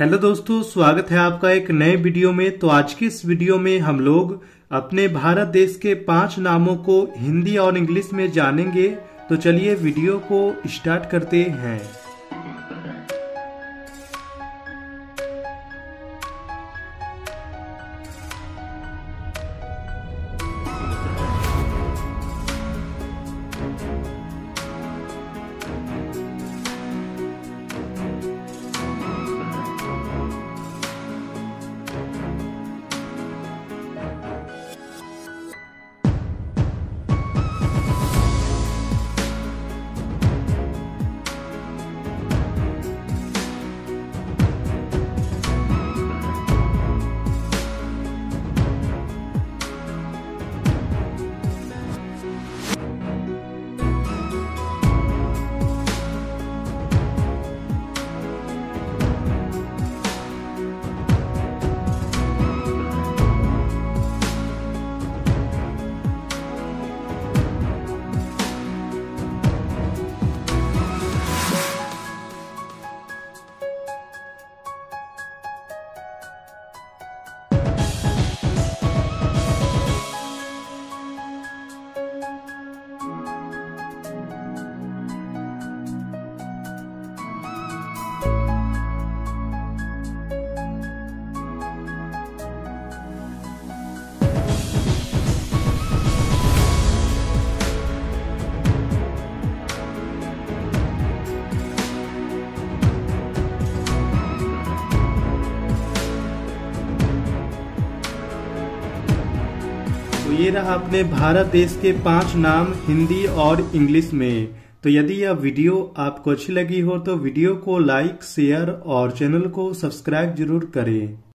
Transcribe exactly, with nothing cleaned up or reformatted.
Hello दोस्तों, स्वागत है आपका एक नए वीडियो में। तो आज की इस वीडियो में हम लोग अपने भारत देश के पांच नामों को हिंदी और इंग्लिश में जानेंगे। तो चलिए वीडियो को स्टार्ट करते हैं। तो ये रहा अपने भारत देश के पांच नाम हिंदी और इंग्लिश में। तो यदि यह वीडियो आपको अच्छी लगी हो तो वीडियो को लाइक, शेयर और चैनल को सब्सक्राइब जरूर करें।